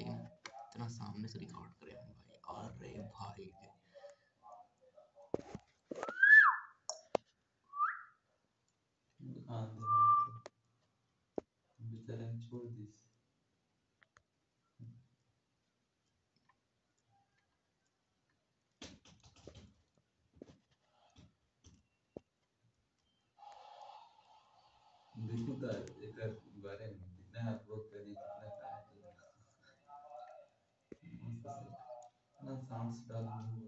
लेकिन इतना सामने से रिकॉर्ड करें हम भाई, अरे भाई बेचारे छोड़ दी। देखो तो एक बारे में कितना अपलोड करने कितना काम किया। मस्त से ना साउंड्स डालूं